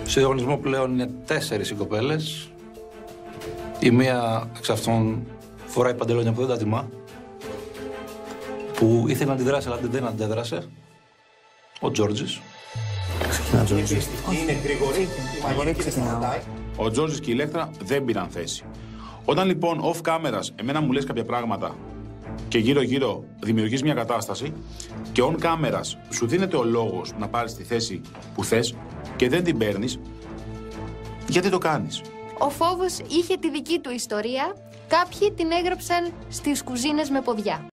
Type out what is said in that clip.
Στο διαγωνισμό πλέον είναι 4 οι κοπέλες. Η μία εξ αυτών φοράει παντελόνια που δεν τα τιμά. Που ήθελε να αντιδράσει, αλλά δεν αντέδρασε. Ο Τζόρτζης. Ξεκινά Τζόρτζης. Είναι γρήγορη. Ο Τζόρτζης και η Ηλέκτρα δεν πήραν θέση. Όταν λοιπόν off cameras εμένα μου λες κάποια πράγματα και γύρω-γύρω δημιουργείς μια κατάσταση και on cameras σου δίνεται ο λόγος να πάρεις τη θέση που θες και δεν την παίρνεις, γιατί το κάνεις? Ο φόβος είχε τη δική του ιστορία. Κάποιοι την έγραψαν στις κουζίνες με ποδιά.